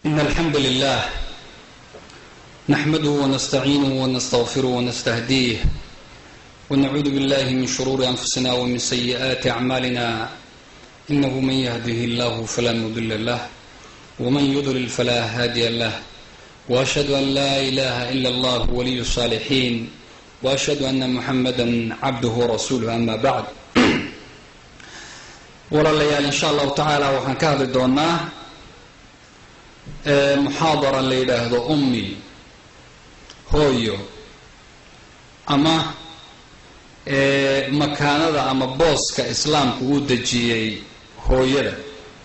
إن الحمد لله نحمده ونستعينه ونستغفره ونستهديه ونعوذ بالله من شرور أنفسنا ومن سيئات أعمالنا إنه من يهده الله فلا مضل له ومن يضلل فلا هادي له وأشهد أن لا إله إلا الله ولي الصالحين وأشهد أن محمدا عبده ورسوله أما بعد walaalayaal insha allahu tacaala waxaan ka hadli doonaa muxaadara la yidhaahdo ummi hooyo ama makaanada ama booska islaamku uu dejiyey hooyada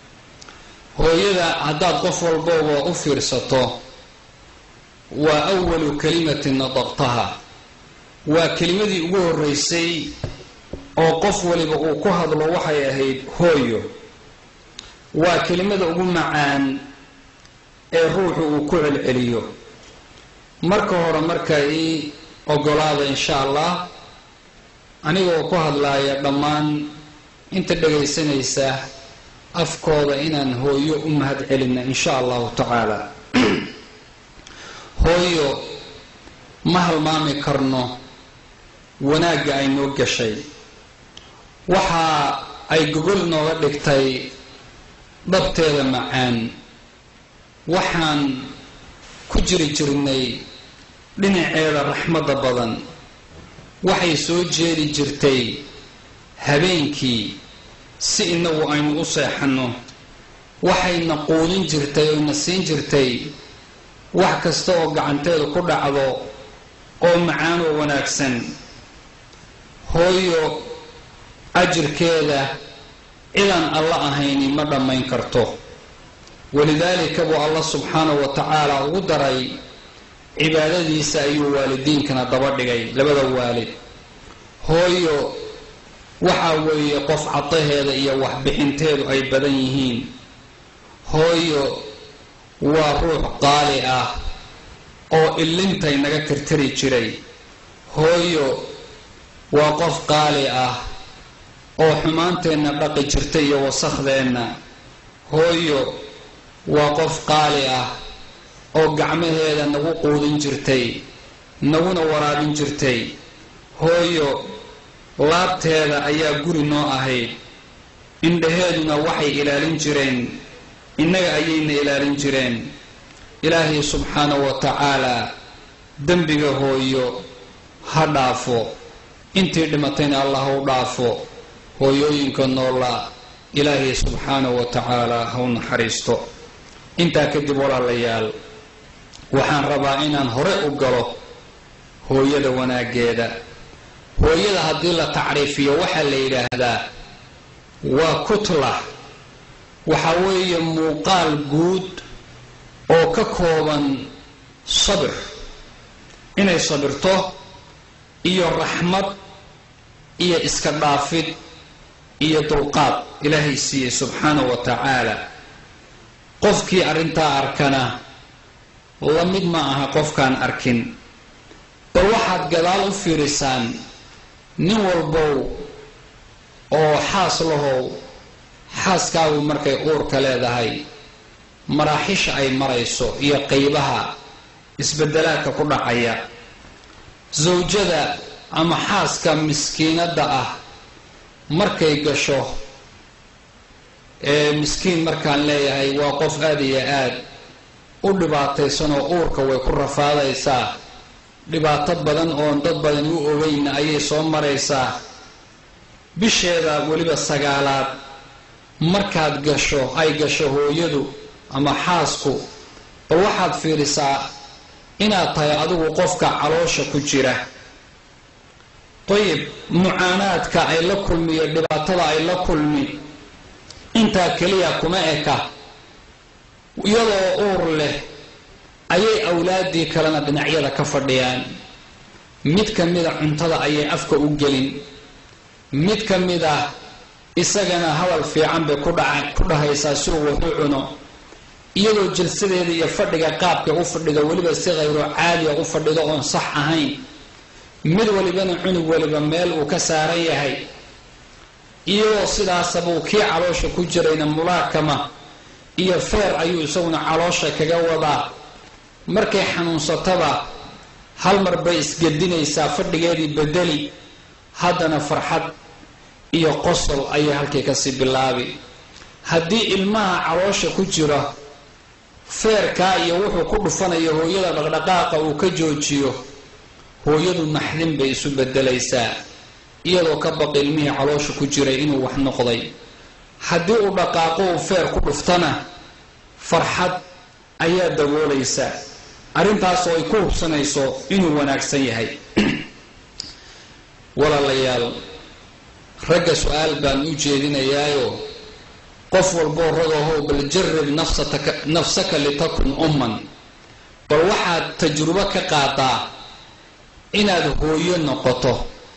haddaad qof walbaba u fiirsato waa awalu kalimatin nadaqtaha waa kelimadii ugu horeysay oo qof waliba uu ku hadlo waxay ahayd hooyo waa kelimada ugu macaan ee ruuxu uu ku celceliyo marka hore marka ii ogolaada insha allah anigoo ku hadlaaya dhammaan inta dhagaysanaysa afkooda inaan hooyo u mahad celina insha allahu tacaala hooyo ma halmaami karno wanaagga ay noo gashay waxa ay gogol nooga dhigtay dhabteeda macaan waxaan ku jirnay dhinaceeda raxmadda badan waxay soo jeedi jirtay habeenkii si inagu aynu u seexanno waxayna quudin jirtay oo na siin jirtay wax kasta oo gacanteeda ku dhacdo oo macaan oo wanaagsan hooyo ajirkeeda cidaan alla ahayni ma dhammayn karto walidaalika buu allah subxaanahu wa tacaala ugu daray cibaadadiisa ayuu waalidiinkana daba dhigay labada waalid hooyo waxaa weeye qof cadaheeda iyo waxbixinteedu ay badan yihiin hooyo waa ruux qaali ah oo ilintay naga tirtiri jiray hooyo waa qof qaali ah oo xumaanteenna dhaqi jirtay iyo wasakhdeenna hooyo waa qof qaali ah oo gacmaheeda nagu quudin jirtay naguna waraabin jirtay hooyo laabteeda ayaa guri noo ahayd indhaheeduna waxay ilaalin jireen innaga ayayna ilaalin jireen ilaahay subxaanahu wa tacaalaa dembiga hooyo ha dhaafo intii dhimatayna allah u dhaafo hooyooyinka noola ilaahay subxaanahu wa tacaalaa ha u naxariisto intaa kadib walaalayaal waxaan rabaa inaan hore u galo hooyada wanaaggeeda hooyada haddii la tacriifiyo waxaa la yidhaahdaa waa kutla waxa weeye muuqaal guud oo ka kooban sabir inay sabirto iyo raxmad iyo iska dhaafid iyo dulqaad ilaahay siiyey subxaanahu wa tacaala qofkii arrintaa arkana la mid ma aha qofkaan arkin bal waxaad gadaal u fiirisaan nin walbow oo xaas lahow xaaskaagu markay uurka leedahay maraaxisha ay marayso iyo qaybaha isbedelaadka ku dhacaya zawjada ama xaaska miskiinadda ah markay gasho miskiin markaan leeyahay waa qof aada iyo aad u dhibaataysan oo uurka way ku rafaadaysaa dhibaato badan oon dad badan u ogeyna ayay soo maraysaa bisheeda weliba 9aad markaad gasho ay gasho hooyadu ama xaasku bal waxaad fiirisaa inaad tahay adigu qofka caloosha ku jira طيب mucaanaadka ay la kulmiyo dhibaatada ay la kulmi intaa kaliya kuma eka iyadoo uur leh ayay awlaadii kalena dhinacyada ka fadhiyaan mid ka mida cuntada ayay afka u gelin mid ka mida isagana hadal fiican bay ku dhahaysaa si uu wuxuu cuno iyadoo jilsadeeda iyo fadhiga qaabka u fadhido weliba si qayro caadiya u fadhido oon sax ahayn mid walibana cunug waliba meel uu ka saaran yahay iyadoo sidaasabuu kii caloosha ku jirayna mulaakama iyo feer ayuu isaguna caloosha kaga wadaa markay xanuunsataba hal mar bay isgedinaysaa fadhigeedii bedeli haddana farxad iyo qosol ayay halkii kasii bilaabi haddii ilmaha caloosha ku jira feerkaa iyo wuxuu ku dhufanayo hooyada dhaqdhaqaaqa uu ka joojiyo hooyadu naxdin bay isu bedelaysaa iyadoo ka baqi ilmihii caloosha ku jiray inuu wax noqday haddii uu dhaqaaqo uu feer ku dhuftana farxad ayaa daboolaysaa arrintaasoo ay ku hubsanayso inuu wanaagsan yahay walaalayaal ragga su-aal baan u jeedinayaayo qof walboo ragahow bal jarrib nafsaka litakun umman bal waxaad tajrubo ka qaadaa inaad hooyo noqoto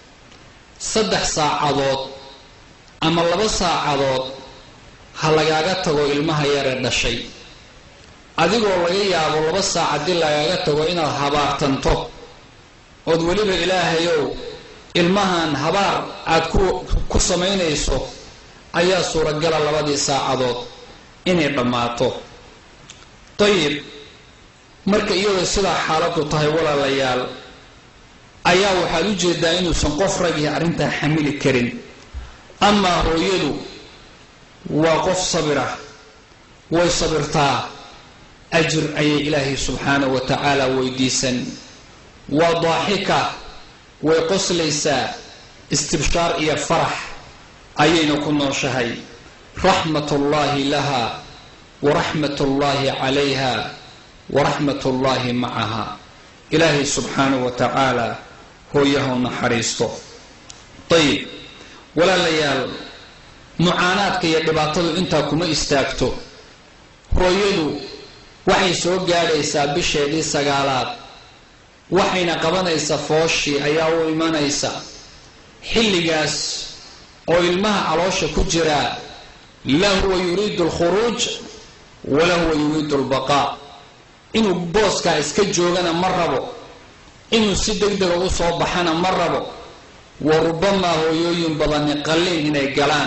3 saacadood ama 2 saacadood ha lagaaga tago ilmaha yare dhashay adigoo laga yaabo 2 saacadii lagaaga tago inaad habaartanto ood weliba ilaahayow ilmahan habaar aad ku samaynayso ayaa suuragala 2 saacadood inay dhammaato tayib marka iyadoo sidaa xaaladu tahay walaalayaal ayaa waxaad u jeedaa inuusan qof ragii arrintaa xamili karin amaa hooyadu waa qof sabira way sabirtaa ajir ayay ilaahay subxaanahu wa tacaala weydiisan waa daaxika way qoslaysaa istibshaar iyo farax ayayna ku nooshahay raxmatullaahi laha waraxmatullaahi calayha waraxmatullaahi macaha ilaahay subxaanahu wa tacaala hooyaha u naxariisto ayib walaalayaal mucaanaadka iyo dhibaatadu intaa kuma istaagto hooyadu waxay soo gaadhaysaa bisheedii 9aad waxayna qabanaysaa fooshii ayaa u imanaysa xilligaas oo ilmaha caloosha ku jira la huwa yuriidu alkhuruuj wala huwa yuriidu albaqaa inuu booskaa iska joogana ma rabo inuu si degdega u soo baxana ma rabo wa rubamaa hooyooyin badani qalliin inay galaan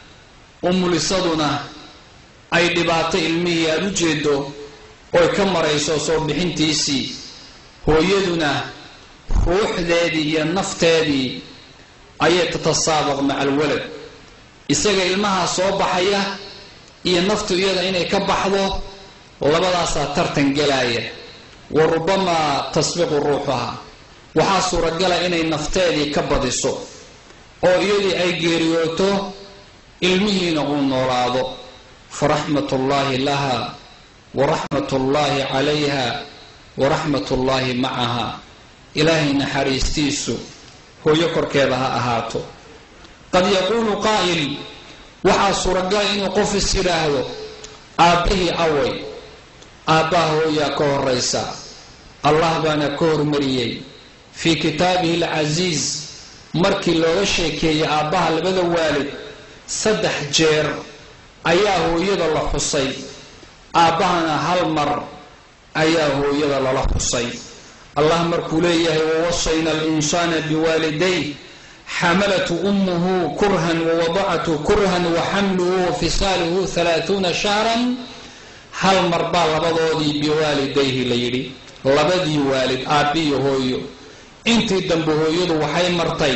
umulisaduna ay dhibaato ilmihii aad u jeedo oy ka marayso soo bixintiisii hooyaduna ruuxdeedii iyo nafteedii ayay tatasaabaq maca alwalad isaga ilmaha soo baxaya iyo naftu iyada inay ka baxdo labadaasaa tartan gelaya wa rubamaa tasbiqu ruuxaha waxaa suuragala inay nafteedii ka badiso oo iyadii ay geeriyooto ilmihiina uu noolaado faraxmatullaahi laha waraxmatullaahi calayha waraxmatullaahi macaha ilaahay naxariistiisu hooyo korkeeda ha ahaato qad yaquulu qaa'il waxaa suuragala inuu qof is yidhaahdo aabbihii away aabbaha hooyaa ka horaysa allah baana ka hormariyey fii kitaabihi alcasiiz markii looga sheekeeyey aabbaha labada waalid 3 jeer ayaa hooyada la xusay aabbahana 1 mar ayaa hooyada lala xusay allah markuu leeyahay wawasayna alinsaana biwaalidayh xamalatu ummuhu kurhan wawadacatu kurhan waxamluhu wafisaaluhu 30 shahran 1 mar baa labadoodii biwaalidayhi la yidhi labadii waalid aabbiyo hooyo intii dambe hooyadu waxay martay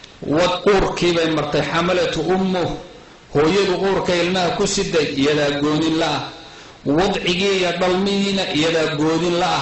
uurkiibay martay xamalatu ummuh hooyadu uurka ilmaha ku siday iyadaa goonin la-ah wadcigii iyo dhalmihiina iyadaa goonin la-ah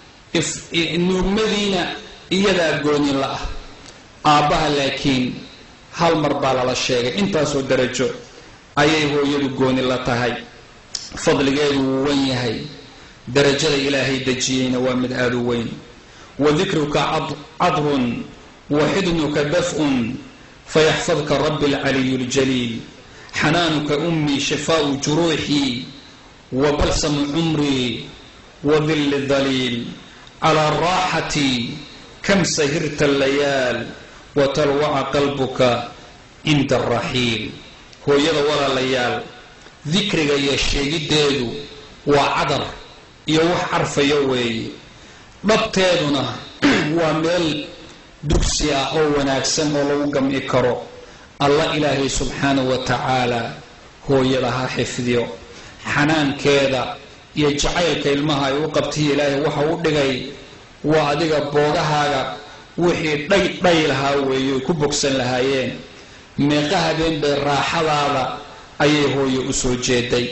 nuugmadiina iyadaa goonin la-ah aabbaha laakiin 1 mar baa lala sheegay intaasoo darajo ayay hooyadu goonin la tahay fadligeedu wuu wen yahay darajada ilaahay dejiyeyna waa mid aada u weyn wadikruka cadrun waxidnuka daf'un fayaxfadka rabbi alcaliyu ljaliil xanaanuka ummii shifaau juruuxii wabalsamu cumrii wadilli daliil calaa raaxatii kam sahirta allayaal watalwaca qalbuka cinda alraxiil hooyada walaalayaal dikriga iyo sheegiddeedu waa cadar iyo wax carfayo weeye dhabteeduna waa meel dugsi ah oo wanaagsan oo lagu gam'i karo allah ilaahay subxaanahu wa tacaala hooyada ha xifdiyo xanaankeeda iyo jacaylka ilmaha ay u qabtay ilaahay waxa uu dhigay waa adiga boogahaaga wixii dhay lahaa weeyo ku bogsan lahaayeen meeqa habeen bay raaxadaada ayay hooyo u soo jeeday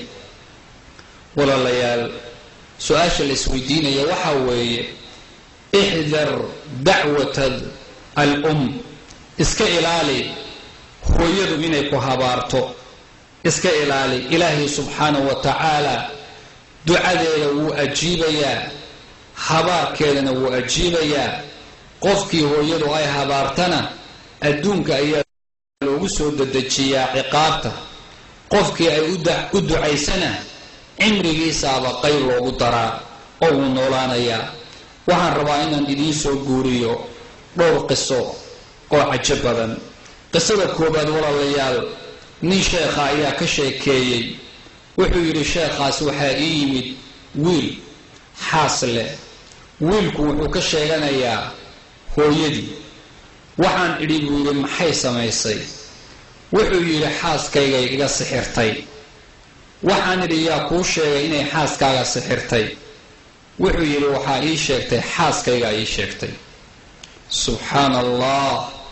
walaalayaal su-aasha la isweydiinaya waxa weeye ixdar dacwata al-um iska ilaali hooyadu inay ku habaarto iska ilaali ilaahay subxaanahu wa tacaala ducadeeda wuu ajiibayaa habaarkeedana wuu ajiibayaa qofkii hooyadu ay habaartana adduunka ayaa loogu soo dedejiyaa ciqaabta qofkii ay u ducaysana cimrigiisaaba qayb loogu daraa oo wuu noolaanayaa waxaan rabaa inaan idiin soo guuriyo dhowr qiso oo cajo badan qisada koobaad walaalayaal nin sheekha ayaa ka sheekeeyey wuxuu yidhi sheekhaas waxaa ii yimid wiil xaas leh wiilku wuxuu ka sheeganayaa hooyadii waxaan idhi buu yidhi maxay samaysay wuxuu yidhi xaaskaygay iga sixirtay waxaan idhi yaa kuu sheegay inay xaaskaaga sixirtay wuxuu yidhi waxaa ii sheegtay xaaskaygaa ii sheegtay subxaana allah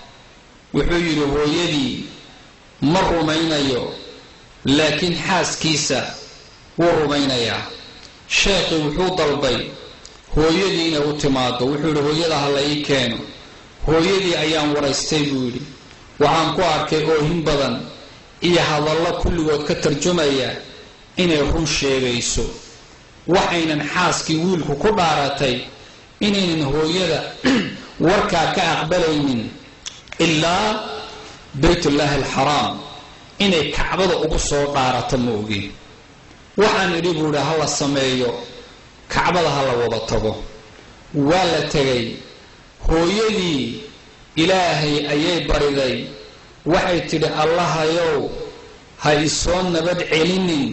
wuxuu yidhi hooyadii ma rumaynayo laakiin xaaskiisa wuu rumaynayaa sheekhi wuxuu dalbay hooyadii inay u timaado wuxuu yidhi hooyada ha la ii keeno hooyadii ayaan waraystay buu yidhi waxaan ku arkay oohin badan iyo hadallo kulligood ka tarjumaya inay run sheegayso waxaynan xaaskii wiilku ku dhaaratay inaynan hooyada warkaa ka aqbalaynin ilaa baytullaahi alxaraam inay kacbada ugu soo dhaarato ma ogin waxaan idhi buu idhi ha la sameeyo kacbada ha la wada tago waa la tegay hooyadii ilaahay ayay bariday waxay tidhi allahayow ha isoo nabad celinin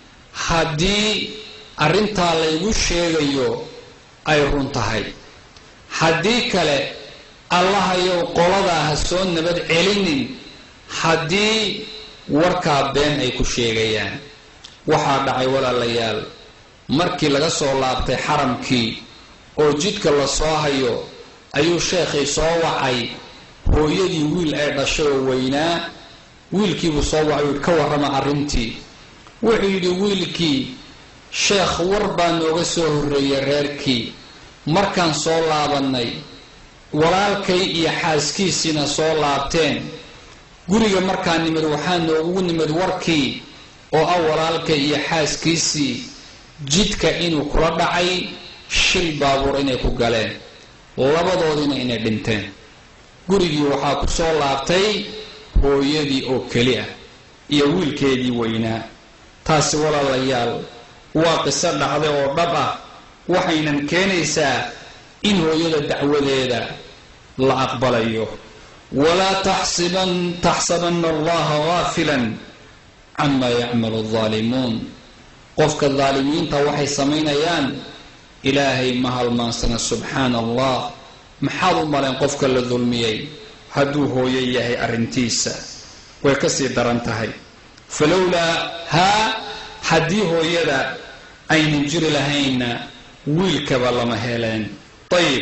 haddii arrintaa laygu sheegayo ay run tahay haddii kale allahayow qoladaa ha soo nabad celinin haddii warkaa been ay ku sheegayaan waxaa dhacay walaalayaal markii laga soo laabtay xaramkii oo jidka la soo hayo ayuu sheekhii soo wacay hooyadii wiil ay dhashay oo weynaa wiilkiibuu soo wacay ka warrama arrintii wuxuu yidhi wiilkii sheekh war baa nooga soo horreeyay reerkii markaan soo laabannay walaalkay iyo xaaskiisiina soo laabteen guriga markaan nimid waxaa noogu nimid warkii oo ah walaalkay iyo xaaskiisii jidka inuu kula dhacay shil baabuur inay ku galeen labadoodina inay dhinteen gurigii waxaa ku soo laabtay hooyadii oo keli ah iyo wiilkeedii weynaa taasi walaalayaal waa qiso dhacday oo dhab ah waxaynan keenaysaa in hooyada dacwadeeda la aqbalayo walaa taxsabanna allaha gaafilan camaa yacmalu aldaalimuun qofka daalimiinta waxay samaynayaan ilaahay ma halmaansana subxaana allah maxaad u maleen qofka la dulmiyey hadduu hooyo yahay arrintiisa way ka sii daran tahay falowlaa haa haddii hooyada aynan jiri lahaynna wiilkaba lama heleen ayib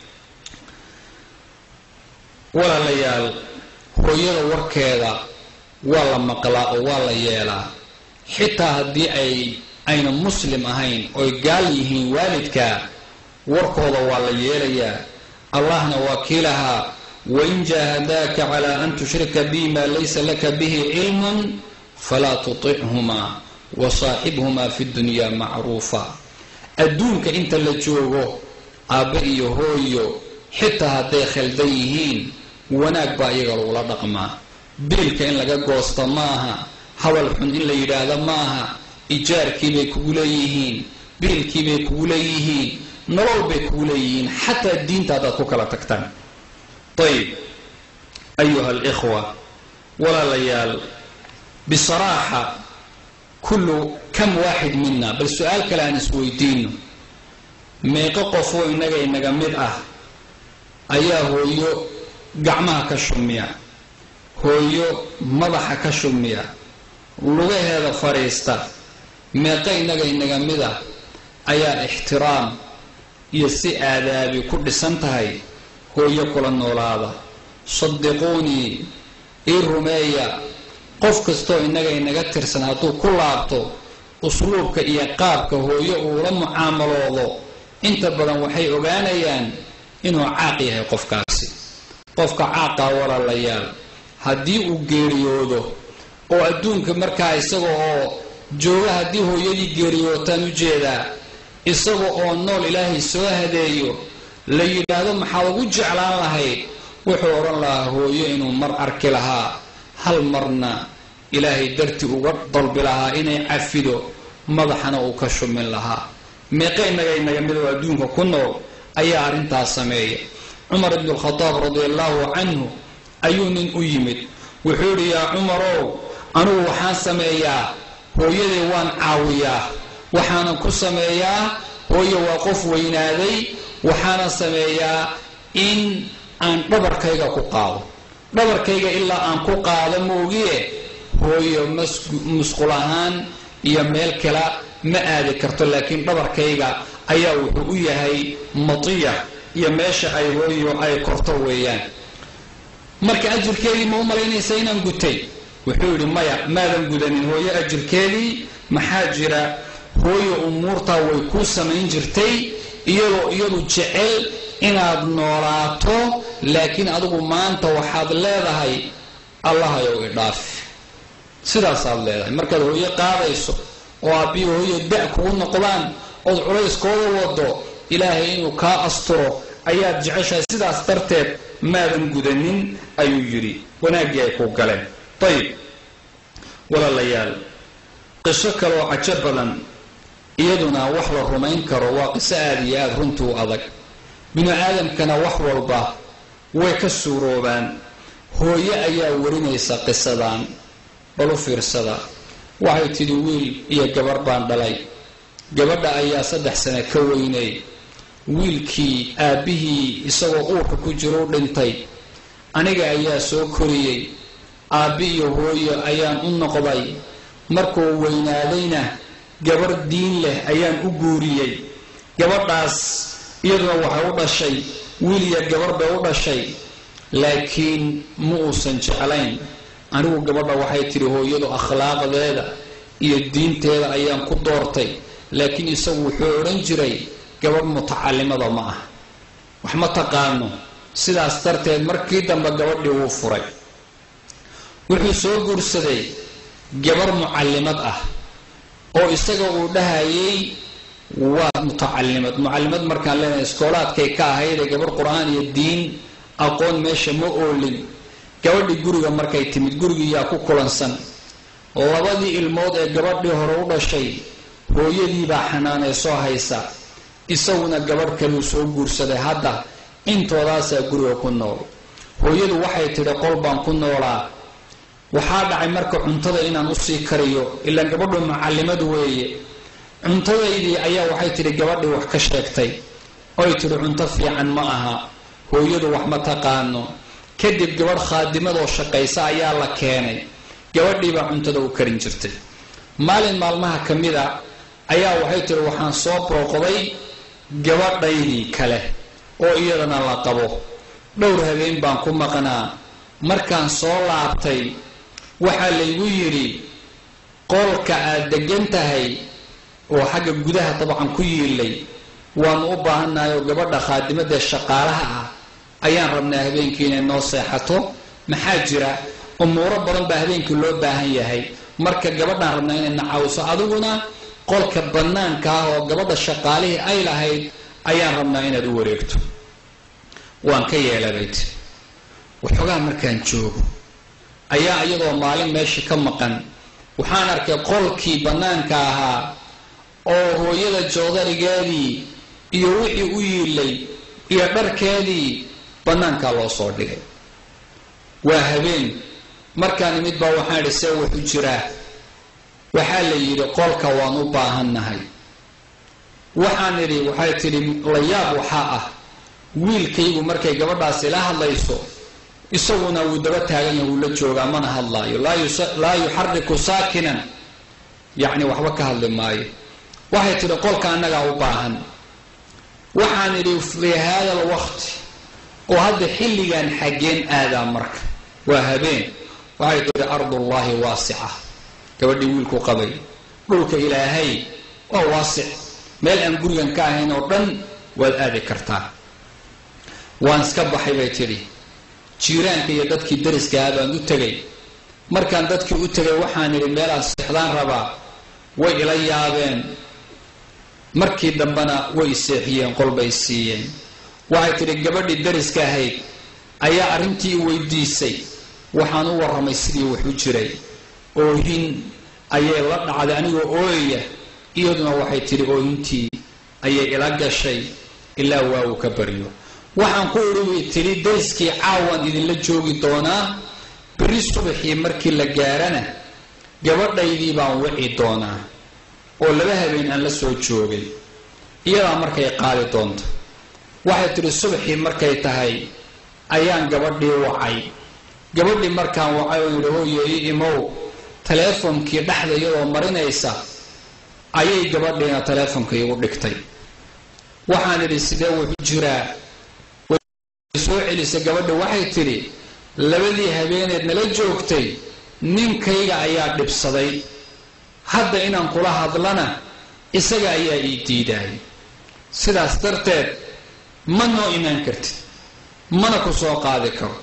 walaalayaal hooyada warkeeda waa la maqlaa oo waa la yeelaa xitaa haddii ayna muslim ahayn oy gaal yihiin waalidka warkooda waa la yeelayaa allahna waa kii lahaa wain jaahadaaka calaa an tushrika bi maa laysa laka bihi cilmun falaa tutichumaa wasaaxibhumaa fi dunyaa macruufa adduunka inta la joogo aabbe iyo hooyo xitaa hadday khaldan yihiin wanaag baa iyaga lagula dhaqmaa biilka in laga goosto maaha hadal xun in la yidhaahdo maaha ijaarkiibay kugu leeyihiin biilkiibay kugu leeyihiin nolol bay kugu leeyihiin xataa diinta haddaad ku kala tagtaan ayib ayuha alikhwa walaalayaal bisaraaxa kam waaxid mina bal su-aal kale aan isweydiino meeqo qofoo inaga mid ah ayaa hooyo gacmaha ka shumiya hooyo madaxa ka shumiya lugaheeda fadhiista meeqaynaga inaga mida ayaa ixtiraam iyo si aadaabi ku dhisan tahay hooyo kula noolaada. صدقوني إيرميا قف كستو إنك إنك ترسن هاتو كل عبتو أسلوبك إيقابك هو يؤول معاملوه إنت بدن وحي أغانيان إنه عاقيه قف كاسي قفك عاقا ولا الليال هدي أغيريوده وأدونك مركا إساقو جوه هدي هو يدي غيريوتان وجيدا إساقو نول إلهي سوهديو ليلادو محاوغو جعلان لهي وحور الله هو ينو مر أرك لها هل مرنا إلهي درتي وقضل بلها إني عفدو مضحنا وكشم من لها ميقين نجينا يمدوا أدونك كنو أي أرنتا سمية. عمر بن الخطاب رضي الله عنه أيون أيمد وحور يا عمرو أنو وحان سمية هو يدي وان عاوية وحان كسمية هو يوقف وينادي وحان سمية إن aan dhabarkayga ku qaado dhabarkayga ilaa aan ku qaado moogiye hooyo musqul ahaan iyo meel kale ma aadi karto laakiin dhabarkayga ayaa wuxuu u yahay matiya iyo meesha ay hooyo ay korto weeyaan. marka ajirkeedii ma u malaynaysa inaan gutay wuxuu yidhi maya maadan gudanin hooyo ajirkeedii maxaa jira hooyo umuurtaa way kuu samayn jirtay iyadu jecel inaad noolaato laakiin adigu maanta waxaad leedahay allah ayow idhaaf sidaas aad leedahay. markaad hooyo qaadayso oo aabbiyo hooyo da' kugu noqdaan ood culayskooda wado ilaahay inuu kaa asturo ayaad jeceshahay sidaas darteed maadan gudanin ayuu yidhi wanaaggii ay ku galeen. ayib walaalayaal qiso kaloo cajo badan iyaduna wax la rumayn karo waa qiso aad iyo aad runtuu adag. binu aadamkana wax walba way ka suuroobaan. hooyo ayaa warinaysa qisadan bal u fiirsada. waxay tidhi wiil iyo gabar baan dhalay. gabadha ayaa 3 sano ka weynay. wiilkii aabbihii isagoo uurka ku jiro dhintay. aniga ayaa soo koriyey. aabbi iyo hooyo ayaan u noqday. markuu weynaadayna gabar diin leh ayaan u guuriyey. gabadhaas iyaduna waxay u dhashay wiil iyo gabar bay u dhashay laakiin ma uusan jeclayn. anigu gabadha waxay tiri hooyadu akhlaaqdeeda iyo diinteeda ayaan ku doortay laakiin isagu wuxuu oran jiray gabadh mutacallimada ma ah wax ma taqaano. sidaas darteed markii dambe gabadhii wuu furay. wuxuu soo guursaday gabar mucallimad ah oo isaga uu dhahayay waa mutacallimad. mucallimad markaan leenahay iskoolaadkay ka ahayd gabar qur'aan iyo diin aqoon meesha ma oolin. gabadhii guriga markay timid gurigii yaa ku kulansan. labadii ilmood ee gabadhii hore u dhashay hooyadii baa xanaanaysoo haysa. isaguna gabadh kaluu soo guursaday. hadda intoodaasa guriga ku nool. hooyadu waxay tidhi qol baan ku noolaa. waxaa dhacay marka cuntada inaan u sii kariyo ilaa gabadhu mucallimad weeye. cuntadaydii ayaa waxay tidhi gabadhii wax ka sheegtay oy tidhi cunto fiican ma aha. hooyadu wax ma taqaano. kadib gabadh khaadimadoo shaqaysa ayaa la keenay. gabadhii baa cuntada u karin jirtay. maalin maalmaha ka mida ayaa waxay tidhi waxaan soo booqday gabadhaydii kale oo iyadana la qabo. dhowr habeen baan ku maqnaa. markaan soo laabtay waxaa laygu yidhi qolka aad degan tahay oo xagga gudaha dabcan ku yiilay waanu u baahannahay oo gabadha khaadimadda shaqaalaha ah ayaan rabnaa habeenkii inay noo seexato. maxaa jira umuuro badan baa habeenkii loo baahan yahay. marka gabadhaan rabnaa inay nacawso adiguna qolka bannaanka ah oo gabadha shaqaalihii ay lahayd ayaan rabnaa inaad u wareegto. waan ka yeelabayd. waxoogaa markaan joogo ayaa iyadoo maalin meeshii ka maqan waxaan arkay qolkii bannaanka ahaa oo hooyada joodarigeedii iyo wixii u yiilay iyo dharkeedii bannaankaa loo soo dhigay. waa habeen. markaan imid baa waxaan idhi see wuxu jiraa. waxaa la yidhi qolka waan u baahannahay. waxaan idhi waxay tidhi la yaab waxaa ah wiilkaygu markay gabadhaasi la hadlayso isaguna wuu daba taagan yahay wuu la joogaa mana hadlaayo. laa yuxariku saakinan yacni waxba ka hadli maayo. waxay tidhi qolka annagaa u baahan. waxaan idhi fi hada alwaqti oo hadda xilligan xaggeen aadaa marka waa habeen. waxay tidhi ardullaahi waasica. gabadhii wiilku qabay dhulka ilaahay waa waasic, meel aan gurigan ka ahayn oo dhan waad aadi kartaa. waan iska baxay bay tidhi. jiiraanka iyo dadkii dariska ah baan u tegay. markaan dadkii u tegay waxaan idhi meelaan seexdaan rabaa. way ila yaabeen. markii dambena way seexiyeen, qol bay siiyeen. waxay tidhi gabadhii dariska ahayd ayaa arrintii weydiisay. waxaan u warramay sidii wax u jiray. oohin ayay la dhacday anigoo ooyaya. iyaduna waxay tidhi oohintii ayay ila gashay ilaa waa uu ka baryo. waxaan ku idhi tidhi dariskii caawan idinla joogi doonaa. beri subaxii markii la gaarana gabadhaydii baan wici doonaa oo 2 habeen aan la soo joogay. iyadaa markay qaadi doonto. waxay tidhi subaxii markay tahay ayaan gabadhii wacay. gabadhii markaan wacay oo yidhi hooyey imow taleefonkii dhexda iyadoo marinaysa ayay gabadhiina taleefonka igu dhigtay. waxaan idhi sidee wuxu jiraa? way soo celisay gabadhi. waxay tidhi 2 habeeneed nala joogtay ninkayga ayaa dhibsaday. hadda inaan kula hadlana isaga ayaa ii diidaay. sidaas darteed ma noo imaan kartid, mana ku soo qaadi karo.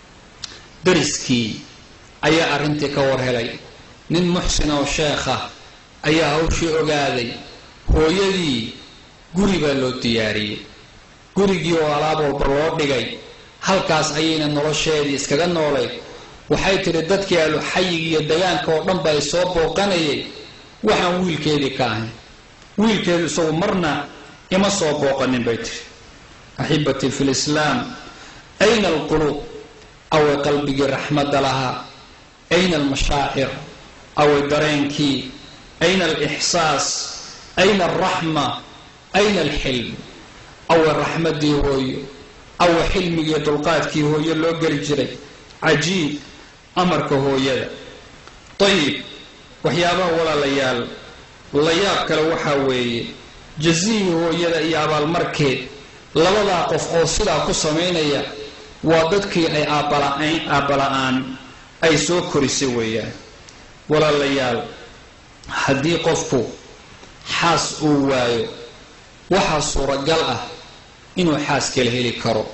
dariskii ayaa arrintii ka war helay. nin muxsin oo sheekha ayaa hawshii ogaaday. hooyadii guri baa loo diyaariyey. gurigii oo alaab walba loo dhigay. halkaas ayayna nolosheedii iskaga noolay. waxay tidhi dadkii aluxayiga iyo degaanka oo dhan baa soo booqanayay. waxaan wiilkeedii ka ahayn. wiilkeedu isagu marna ima soo booqanin bay tidhi. axibatii fi lislaam, ayna alquluub? away qalbigii raxmadda lahaa. ayna almashaacir? away dareenkii. ayna alixsaas? ayna alraxma? ayna alxilm? away raxmaddii hooyo. away xilmigii dulqaadkii hooyo loo geli jiray. cajiib amarka hooyada. ayib, waxyaabaha walaalayaal la yaab kale waxaa weeye jazihii hooyada iyo abaalmarkeed. labadaa qof oo sidaa ku samaynaya waa dadkii ay aabbala'aan ay soo korisay weeyaan. walaalayaal haddii qofku xaas uu waayo waxaa suuragal ah inuu xaas kala heli karo.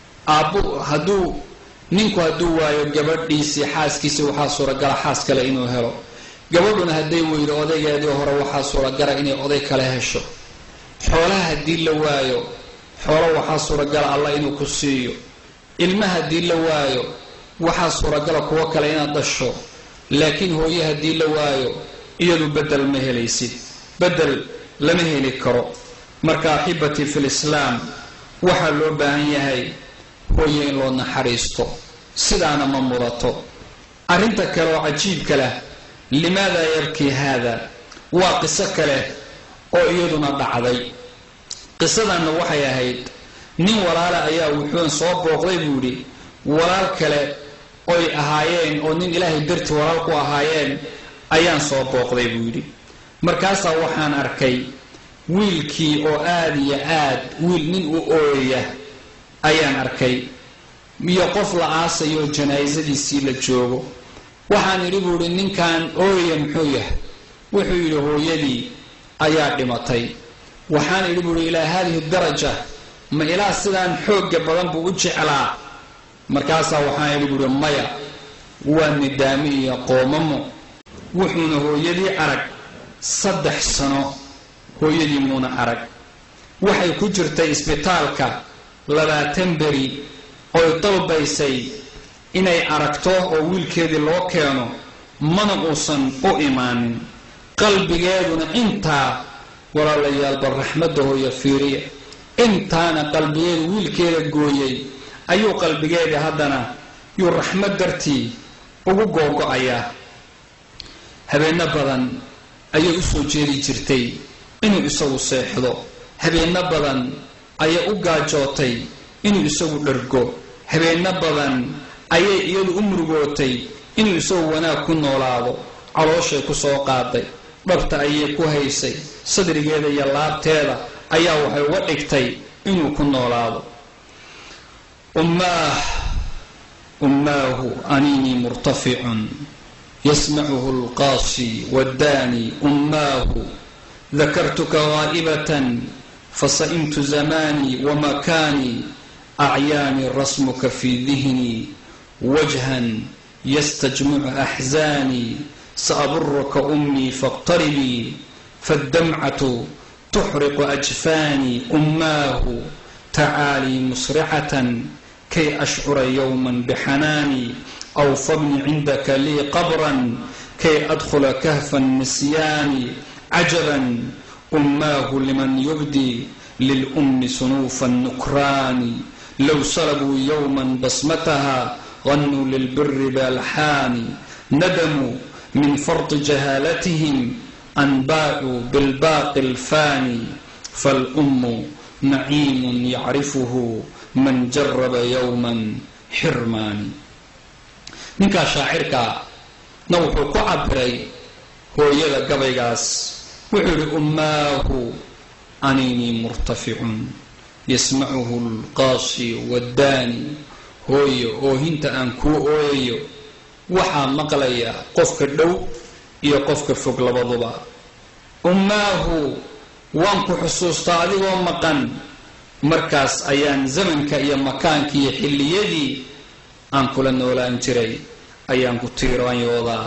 ninku hadduu waayo gabadhiisii xaaskiisii waxaa suuragala xaas kale inuu helo. gabadhuna hadday weydo odaygeedii hore waxaa suuragala inay oday kale hesho. xoolaha haddii la waayo xoolo waxaa suuragala allah inuu ku siiyo. ilma haddii la waayo waxaa suuragala kuwo kale inaad dhasho. laakiin hooye haddii la waayo iyadu bedel ma helaysid. bedel lama heli karo. marka axibatii fi lislaam waxaa loo baahan yahay hooye in loo naxariisto. sidaana ma mudato. arrinta kale oo cajiibka leh, limaada yarkii haada? waa qiso kale oo iyaduna dhacday. qisadanna waxay ahayd nin walaala ayaa wuxuu soo booqday buu yidhi walaal kale oy ahaayeen oo nin ilaahay dartii walaal ku ahaayeen ayaan soo booqday buu yidhi. markaasaa waxaan arkay wiilkii oo aad iyo aad nin u ooyaya ayaan arkay. iyo qof la aasayo janaasadiisii la joogo. waxaan idhi buu yidhi ninkan ooyaya muxuu yahay? wuxuu yidhi hooyadii ayaa dhimatay. waxaan idhi buu yidhi ilaa haadihi daraja, ma ilaa sidaan xoogga badan buu u jeclaa? markaasaa waxaan idhi buu yidhi maya, waa nidaami iyo qoomamo. wuxuuna hooyadii arag 3 sano. hooyadii muuna arag. waxay ku jirtay isbitaalka 20 beri oy dalbaysay inay aragto oo wiilkeedii loo keeno, mana uusan u imaanin. qalbigeeduna intaa walaalayaal bal raxmadda hooyo fiiriya. intaana qalbigeedu wiilkeeda gooyay ayuu qalbigeedii haddana yuu raxmad dartii ugu googo-ayaa. habeenno badan ayay u soo jeedi jirtay inuu isagu seexdo. habeenno badan ayay u gaajootay inuu isagu dhargo. habeenno badan ayay iyadu u murugootay inuu isagu wanaag ku noolaado. calooshay ku soo qaaday. dhabta ayay ku haysay sadrigeeda iyo laabteeda ayaa waxay uga dhigtay inuu ku noolaado. ummaahu anini murtaficun yasmacuhu alqaasi waddaani ummaahu dakartuka ghaa'ibatan fasa'imtu zamaani wamakaani acyaani rasmuka fi dihni wajhan yastajmicu axzaani saaburuka ummii faqtaribii faddamcatu tuxriqu ajfaani ummaahu tacaalii musricatan kay ashcura yowman bixanaani aw fabni cindaka lii qabran kay adkhula kahfa nisyaani cajaban ummaahu liman yubdii lilummi sunuufa nukraani low salabuu yowman basmataha غنوا للبر بالحان ندموا من فرط جهالتهم أن باعوا بالباقي الفاني فالأم نعيم يعرفه من جرب يوما حرماني. ninkaa shaacirka na wuxuu ku cabiray hooyada gabaygaas wuxuu yidhi ummaahu anini murtaficun yasmacuhu alqaasi waddaani hooyo oohinta aan kuu ooyayo waxaa maqlaya qofka dhow iyo qofka fog labaduba. ummaahu waan ku xusuustaa adigoo maqan, markaas ayaan zamanka iyo makaanka iyo xilliyadii aan kula noolaan jiray ayaan ku tiiraanyoodaa.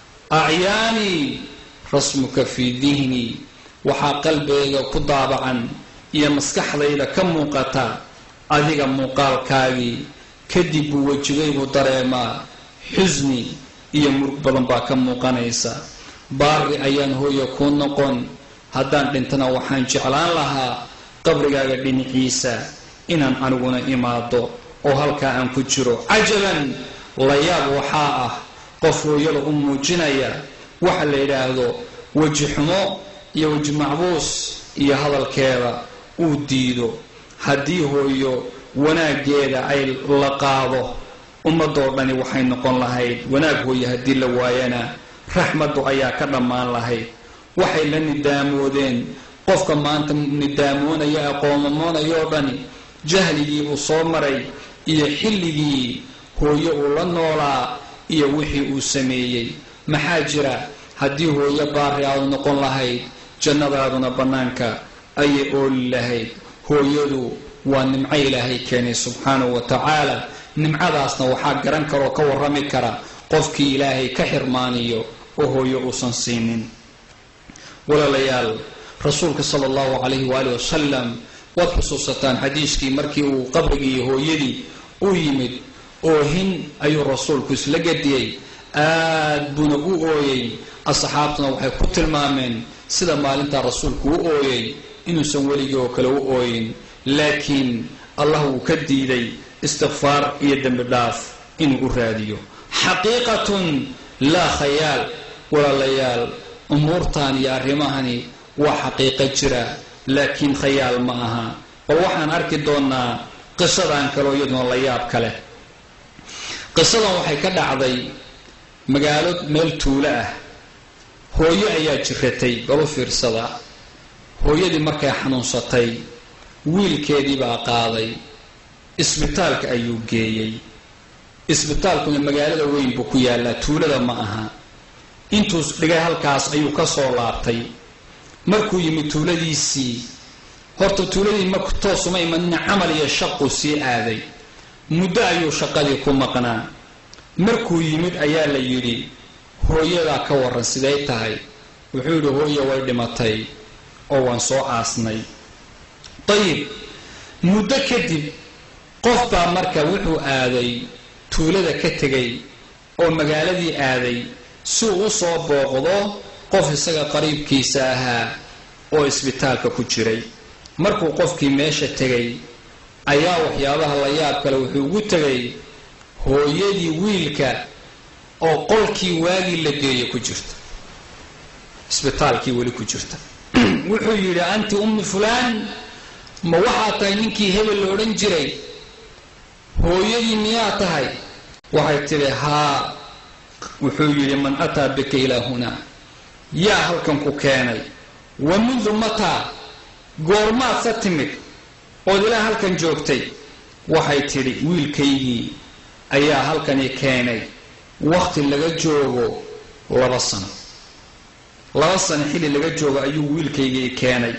acyaanii rasmuka fii dihni waxaa qalbeyga ku daabacan iyo maskaxdayda ka muuqata adiga muuqaalkaagii. kadib buu wejigaygu dareemaa xusni iyo murug badan baa ka muuqanaysa. baari ayaan hooyo kuu noqon, haddaan dhintana waxaan jeclaan lahaa qabrigaaga dhinaciisa inaan aniguna imaado oo halkaa aan ku jiro. cajaban layaab waxaa ah qof hooyada u muujinaya waxa la yidhaahdo weji xumo iyo weji macbuus iyo hadalkeeda uu diido. haddii hooyo wanaaggeeda ay la qaado ummadoo dhani waxay noqon lahayd wanaag hooye. haddii la waayana raxmaddu ayaa ka dhammaan lahayd. waxay la nidaamoodeen qofka maanta nidaamoonaya aqoomamoonayoo dhani jahligii uu soo maray iyo xilligii hooyo uu la noolaa iyo wixii uu sameeyey. maxaa jira haddii hooyo baari aadu noqon lahayd jannadaaduna bannaanka ayay ooli lahayd. hooyadu waa nimco ilaahay keenay subxaanahu wa tacaala. nimcadaasna waxaa garan karoo ka warrami kara qofkii ilaahay ka xirmaaniyo oo hooyo uusan siinin. walaalayaal, rasuulka sala allahu calayhi waaalih wasalam waad xusuusataan xadiiskii markii uu qabrigii hooyadii u yimid oohin ayuu rasuulku isla gediyey. aad buuna u ooyey. asxaabtuna waxay ku tilmaameen sida maalintaa rasuulku u ooyey inuusan weligii oo kale u ooyin. laakiin allah wuu ka diiday istikfaar iyo dembi dhaaf inuu u raadiyo. xaqiiqatun laa khayaal. walaalayaal, umuurtan iyo arrimahani waa xaqiiqo jira laakiin khayaal ma aha. bal waxaan arki doonaa qisadan kaloo iyaduna la yaab kale. qisadan waxay ka dhacday magaalo meel tuulo ah. hooyo ayaa jiratay. balu fiirsada. hooyadii markay xanuunsatay wiilkeedii baa qaaday isbitaalka ayuu geeyey. isbitaalkuna magaalada weyn buu ku yaallaa, tuulada ma aha. intuu dhigay halkaas ayuu ka soo laabtay. markuu yimid tuuladiisii, horta tuuladii marku toosuma imanina camal iyo shaquu sii aaday. muddo ayuu shaqadii ku maqnaa. markuu yimid ayaa la yidhi hooyadaa ka warran siday tahay. wuxuu yidhi hooya way dhimatay oo waan soo aasnay. dayib, muddo kadib qof baa marka wuxuu aaday tuulada ka tegay oo magaaladii aaday si uu u soo booqdo qof isaga qariibkiisa ahaa oo isbitaalka ku jiray. markuu qofkii meesha tegay ayaa waxyaabaha la yaab kale wuxuu ugu tegay hooyadii wiilka oo qolkii waagii la geeye ku jirta, isbitaalkii weli ku jirta. wuxuu yidhi anti ummi fulaan, ma waxaa tahay ninkii hebel la odhan jiray? hooyadii miyaa tahay? waxay tidhi haa. wuxuu yidhi man ataa bika ilaa hunaa, yaa halkan ku keenay wa mundu mataa goormaad sa timid ood ilaa halkan joogtay waxay tidhi wiilkaygii ayaa halkani keenay waqti laga joogo 2 sano 2 sano xilli laga joogo ayuu wiilkaygii keenay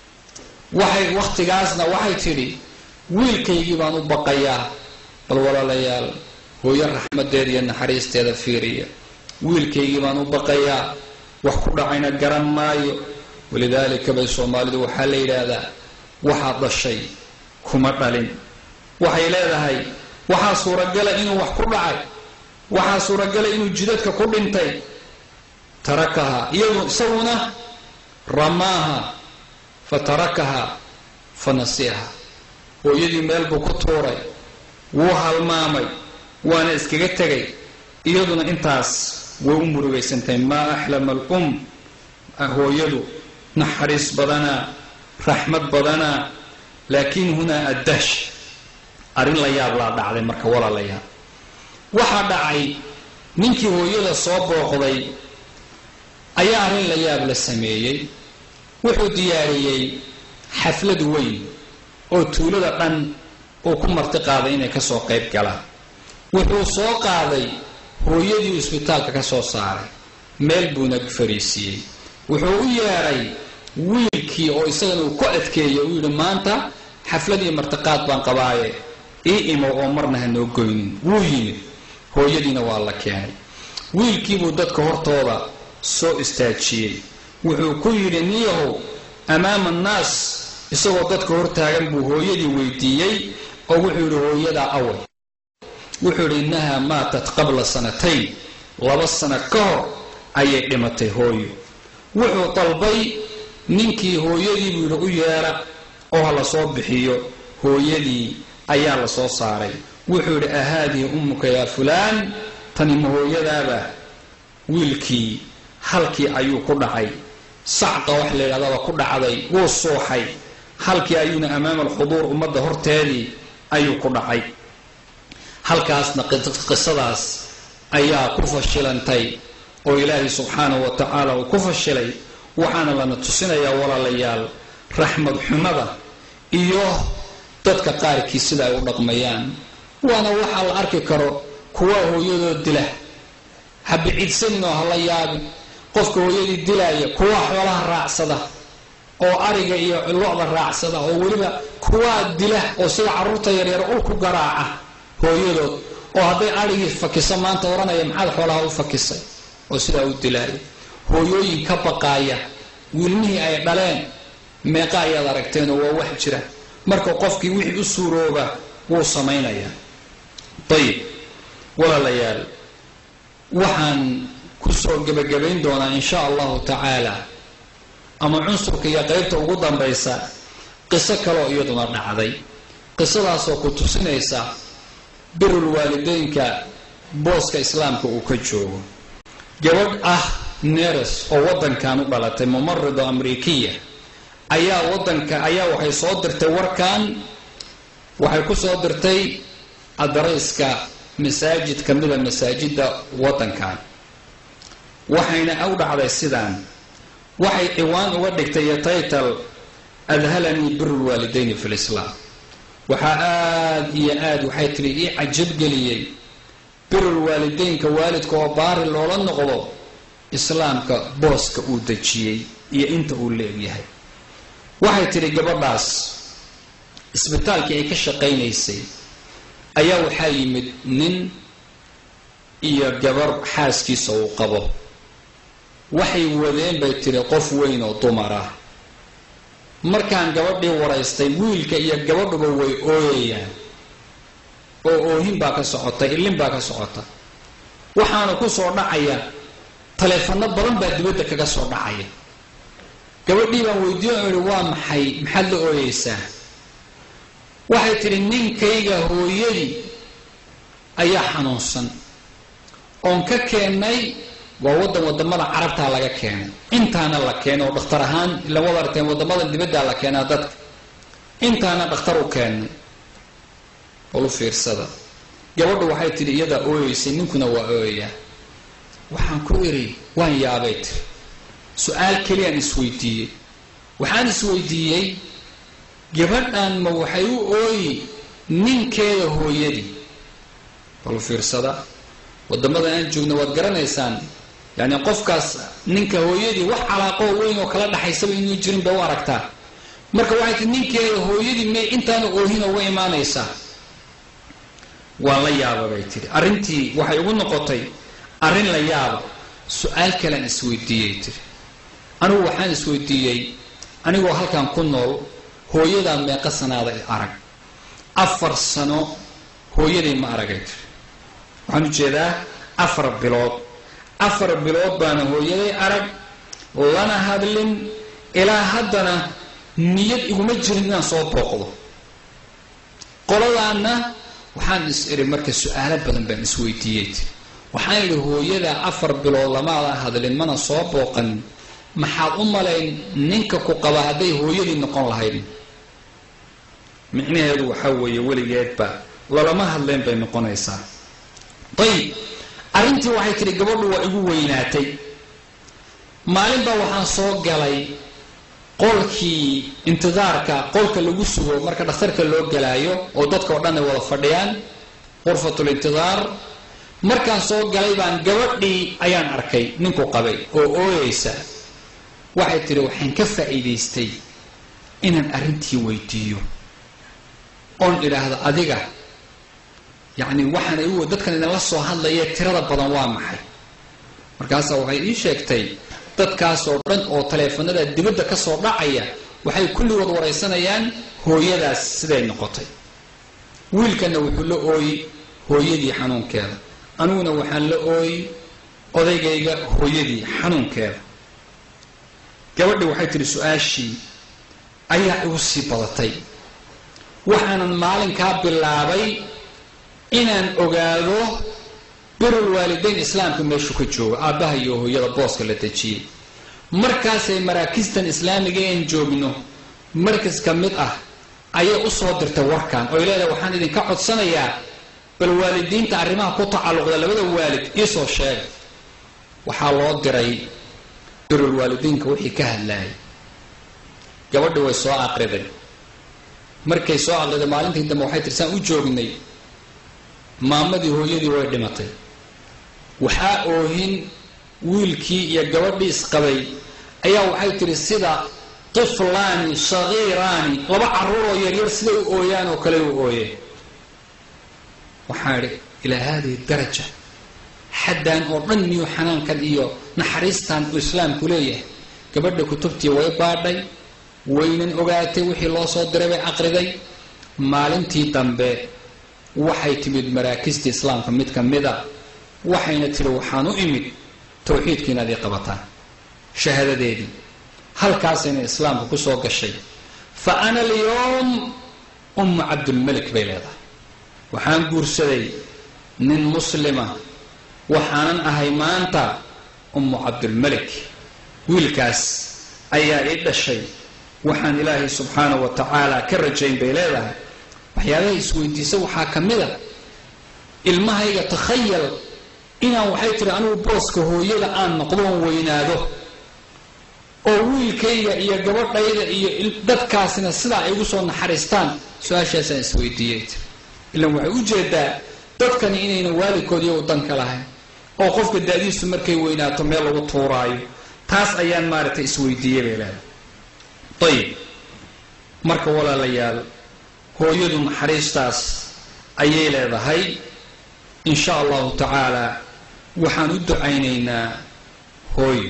waqtigaasna waxay tidhi wiilkaygii baan u baqayaa bal walaalayaal hooyo raxmadeeda iyo naxariisteeda fiiriya wiilkaygii baan u baqayaa wax ku dhacayna garan maayo walidaalika bay Soomaalidu waxa la yiraahdaa waxa dhashay kuma dhalin waxay leedahay waxa suuragal inuu wax ku dhacay waxa suuragal inuu jidadka ku dhintay tarakaha iyadu sawna ramaha fatarakaha fanasiha hooyadii meel buu ku tuuray wuu halmaamay waana iskaga tagay iyaduna intaas way u murugaysantay ma ahlama hooyadu naxariis badana raxmad badana laakiin huna addash arin la yaab la dhacday marka walaalayaal waxa dhacay ninkii hooyada soo booqday ayaa arin la yaab la sameeyay wuxuu diyaariyay xaflad weyn oo tuulada dhan oo ku marti qaaday inay ka soo qayb galaan wuxuu soo qaaday hooyadii isbitaalka ka soo saaray meel buuna fariisiyay wuxuu u yeeray wiilkii oo isagana ku adkeeyay uu yiri maanta xafladii martiqaad baan qabaaye imo oo marna hanoo goynin wuu yimid hooyadiina waa la keenay wiilkii buu dadka hortooda soo istaajiyay wuxuu ku yiri niyahow amaama naas isagoo dadka hortaagan buu hooyadii weydiiyay oo wuxuu yiri hooyada away wuxuu yiri innaha maatat qabla sanatayn 2 sano ka hor ayay dhimatay hooyo wuxuu talbay ninkii hooyadii buu u yeera oo la soo bixiyo hooyadii ayaa la soo saaray wuxuu yiri ahadi ummuka ya fulaan tani hooyadaaba wiilkii halkii ayuu ku dhacay sacqa wax la yiraahdo ku dhacday wuu sooxay halkii ayuuna amaam al-xuduur ummadda horteedii ayuu ku dhacay halkaasna qisadaas ayaa ku fashilantay oo ilaahi subhanahu wa ta'ala uu ku fashilay waxaana lana tusinayaa walaalayaal raxmad xumada iyo dadka qaarkii sida ay u dhaqmayaan waana waxa la arki karo kuwa hooyadooda dila habiciidsan oo hala yaab qofka hooyadii dilaya kuwa xoolaha raacsada oo ariga iyo lo'da raacsada oo waliba kuwa dila oo sida carruurta yar yar u ku garaaca hooyadood oo haday arigii fakisa maanta oranaya maxaad xoolaha u fakisay oo sida u dilay hooyooyin ka baqaaya wiilmihii ay dhaleen meeqa ay aragteen oo wax jira marka qofkii wixii u suurooba wuu sameeynaya tayib walaalayaal waxaan ku soo gabagabayn doonaa insha Allah ta'ala ama cunsurka iyo qaybta ugu dambaysa qiso kale oo iyaduna dhacday qisadaas oo ku tusinaysa birul waalideynka booska islaamka uu ka joogo gabadh neres oo wadankan u dhalatay mumarrido Ameerikiya ayaa waxay soo dirtay warkan waxay ku soo dirtay adareyska masaajid kamida masaajida wadankan waxayna u dhacday sidaan waxay ciwaan uga dhigtay title adhalani birul walidayn fi al-islam waxa aad waxay tiri ajab galiyay birul walidaynka waalidka oo baari loola noqdo islaamka booska uu dajiyay iyo inta uu leeyahay waxay tiri gabadhaas isbitaalka ay ka shaqeynaysay ayaa waxa yimid nin iyo gabar xaaskiisa uu qabo waxay wadeen bay tiri qof weyn oo dumar ah markaan gabadhii waraystay wiilka iyo gabadhuba way ooyayaan oo oohin baa ka socota ilin baa ka socota waxaana ku soo dhacaya taleefano badan baa dibadda kaga soo dhacaya gabadhii baan weydiiyay waa maxay la ooyaysaa waxay tiri ninkayga hooyadii ayaa xanuunsan oon ka keenay waa wadamada carabta laga keenay intaana la keenay oo dhakhtar ahaan ila wadarteen wadamada dibadda la keenay dadka intaana dhakhtar u keenay oo fiirsada gabadhu waxay tiri iyada ooyeysay ninkuna waa ooyaya waxaan ku iri waan yaabay سؤال كليان اسويدية وحان اسويدية gabadhan ma waxay u ooyi ninkeeda hooyadii wal fiirsada wadamada aan joogno waad garanaysaan yani qofkaas ninka hooyadii wax calaaqo weyn oo kala dhaxaysaba inuu jirin ba u aragtaa marka waxay ninkeeda hooyadii ma intaan oohin oo way imaanaysaa waa la yaabay tiri arintii waxay ugu noqotay arin la yaab su'aal kale isweydiiyay tiri anigu waxaan isweydiiyay anigoo halkan ku nool hooyada meeqa sanaada arag 4 sano hooyaday ma aragay waxaan u jeedaa 4 bilood baan hooyaday arag lana hadlin ilaa haddana niyad iguma jirin inaan soo booqdo qoladaana waxaan is-iri marka su'aalo badan baan isweydiiyay waxaan iri hooyada 4 bilood lama hadlin mana soo booqan maxaad u malayn ninka ku qaba haday hooyadii noqon lahayd micnaheedu waxa weeye weligeedba lama hadleen bay noqonaysaa طيب arintii waxay tiri gabadhu waa igu weynaatay maalinba waxaan soo galay qolkii intidaarka qolka lagu sugo marka dhakhtarka loo galaayo oo dadka oo dhan ay wada fadhiyaan qurfatul intidaar markaan soo galay baan gabadhii ayaan arkay ninku qabay oo ooyeysa waxay tiri waxaan ka faa'iideystay inaan arintii weydiiyo on ilaahda adiga yani waxaan ay dadkan la soo hadlaya tirada badan waa maxay markaas waxay ii sheegtay dadkaas oo dhan oo taleefanada dibadda ka soo dhacaya waxay kulligood wareysanayaan hooyadaas siday noqotay wiilkana wuxuu la ooyi hooyadii xanuunkeeda anuguna waxaan la ooyi odaygayga hooyadii xanuunkeeda gabadhi waxay tiri su'aashii ayaa igu sii badatay waxaanan maalinkaa bilaabay inaan ogaado birul waalidayn islaamka meeshu ka jooga aabaha iyo hooyada booska la dejiyay markaasay maraakistan islaamiga aan joogno markas ka mid ah ayay u soo dirtay warkan oo ilaahay waxaan idinka codsanayaa bal waalidiinta arrimaha ku tacalluqda labada waalid isoo sheeg waxaa loo diray birul waalidaynka wixii ka hadlayay gabadhu way soo aqriday markay soo aqriday maalintii dambe waxay tirsan u joognay maamadii hooyadii way dhimatay waxaa oohin wiilkii iyo gabadhii isqabay ayaa waxay tiri sida طفلان صغيران لبا عرورو يرير سيده اويان او كلي اويه وحاري الى هذه الدرجه حدان او دنيو حنان كان iyo naxariistan islaamku leeyahay gabadha kutubtii way baadhay waynan ogaatay wixii loo soo diray bay aqriday maalintii dambe waxay timid maraakista islaamka mid kamida waxayna tiri waxaan u imid tawxiidkiina ay qabataan shahaadadeedii halkaasina islaamku ku soo gashay fa ana al-yawm abdul malik baylada waxaan guursaday nin muslima waxaan ahay maanta abdul malik wiilkaas ayaa ii dhashay waxaan ilaahay subhanahu wa ta'ala ka rajayn baylada waxyaalaha isweydiisa waxa kamida ilmahayga takhayal inaan waxay tiri anigu booska hooyada aan noqdo weynaado oo wiilkayga iyo gabadhayda iyo dadkaasina sida ay ugu soo naxariistaan su'aashaas aan isweydiiyay ilaa waxay u jeedaa dadkani inayna waalidkoodii u dan kala lahayn oo qofka daadiisu markay weynaato meel lagu tuuraayo taas ayaan maartay isweydiiyay beelada طيب marka walaalayaal hooyadu naxariistaas ayay leedahay insha Allah ta'ala waxaan u ducaynaynaa hooyo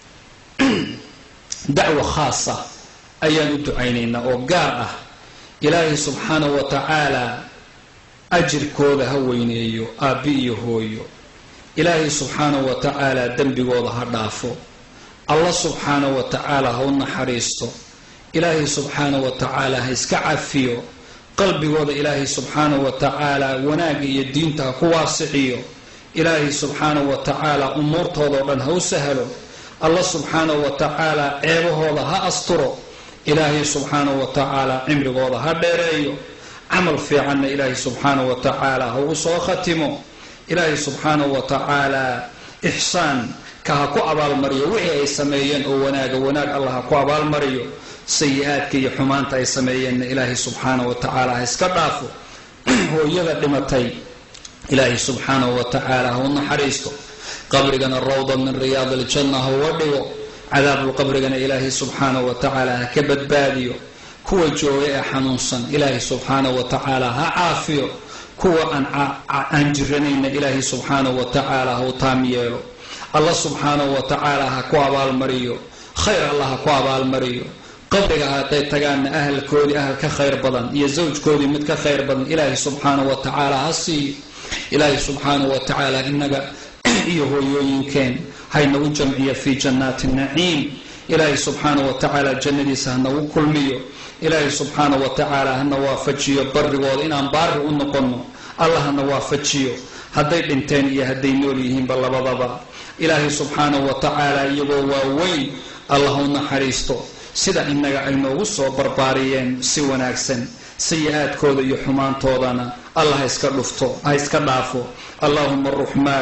دعوة خاصة أيان الدعينين أو قارة إلهي سبحانه وتعالى أجر كوذا هوينيو أبي هويو إلهي سبحانه وتعالى دنبي وضع هردافو الله سبحانه وتعالى هون حريستو إلهي سبحانه وتعالى هيسكعفيو قلبي وضع إلهي سبحانه وتعالى وناقي الدين تقواسعيو إلهي سبحانه وتعالى أمورته وضعن هو سهلو الله سبحانه وتعالى عيبه ها أسطره إلهي سبحانه وتعالى عمره ها ديريو عمل في عنا إلهي سبحانه وتعالى هو صوختمه إلهي سبحانه وتعالى إحسان كهكو أبال مريو وحي أي سميين أو وناق الله كو أبال مريو سيئات كي حمان تاي سميين إلهي سبحانه وتعالى اسكدافو هو يغا دمتي إلهي سبحانه وتعالى هو نحريستو قبرنا الروضة من رياض الجنة هو وديو عذاب القبرنا إلهي سبحانه وتعالى كبد باديو كو جوي حنونسا إلهي سبحانه وتعالى عافيو كو أنجرنين إلهي سبحانه وتعالى هو تاميلو الله سبحانه وتعالى كو أبال مريو خير الله كو أبال مريو قبرك هاتي تغان أهل كودي أهل كخير بدن يزوج كودي مد كخير بدن إلهي سبحانه وتعالى هسي إلهي سبحانه وتعالى إنك إيهو يمكن هاي نو جمعية في جنات النعيم إلهي سبحانه وتعالى جنة سهنا وكل ميو إلهي سبحانه وتعالى هنا وافجيو بر وإن بار ونقنو الله هنا وافجيو هدي بنتين هدي نوريهم بالله إلهي سبحانه وتعالى يبو وين الله نحريستو sida inaga ay noogu soo barbaariyeen si wanaagsan sayi'aadkooda iyo xumaantoodana Allah iska dhufto ay iska dhaafo Allahumma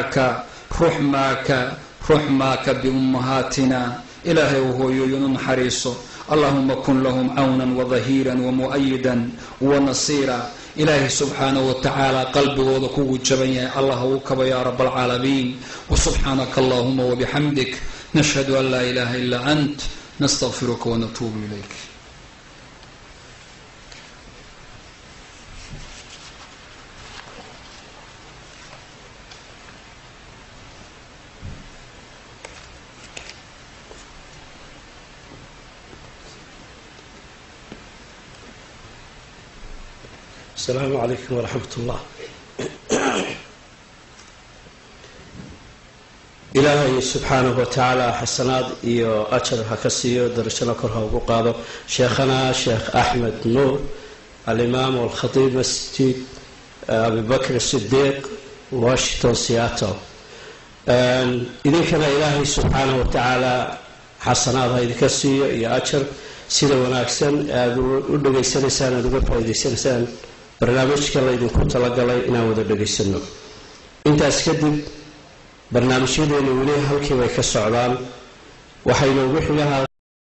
ruhmaka bi ummahatina ilahi wa hooyoyun hariso Allahumma kun lahum awnan wa dhahiran wa mu'ayyidan wa nasira ilahi subhanahu wa ta'ala qalbigooda kugu jaban yahay Allah uu kaba ya rabbal alamin wa subhanaka Allahumma wa bihamdik nashhadu an la ilaha illa ant نستغفرك ونتوب إليك السلام عليكم ورحمة الله إلهي سبحانه وتعالى حسنات إيو أجر هكسيو درشنا كرها وقاضو شيخنا شيخ أحمد نور الإمام والخطيب مسجد أبي بكر الصديق واشنطن سياتل إذن كان إلهي سبحانه وتعالى حسنات هاي كسيو إيو أجر سيدا وناكسن ودقي سنسان ودقي فايدي سنسان برنامج كلا إذن كنت لقلي إنا ودقي سنو انت أسكدب barnaamijyadeena weli halkii way ka socdaan waxaynu ugu xigaha